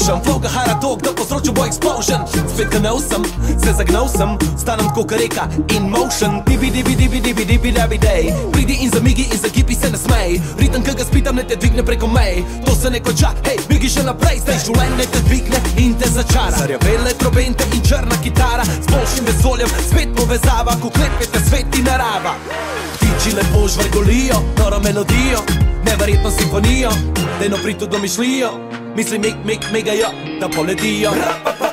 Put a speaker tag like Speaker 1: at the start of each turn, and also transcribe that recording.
Speaker 1: motion, flow ga hara tok, da povzročil bo explosion. Spet ga neusem, se zagnal sem, stanem tako ka reka, in motion. Dibi, dibi, dibi, dibi, dibi, dibi, dej. Pridi in zamigi in zagibi se ne smej. Ritem, ki ga spitam, ne te dvigne preko mej. To se ne konča, hej, begi še naprej. Zdaj življenje te dvigne in te začara. Zarjavele trobente in črna kitara, s boljšim vesoljem spet povezava, ko klepete svet in narava. Ptiči lepo žvrgolijo, noro melodijo, neverjetno simfonijo, dejno pritu domišljijo, misli migajo, da poletijo.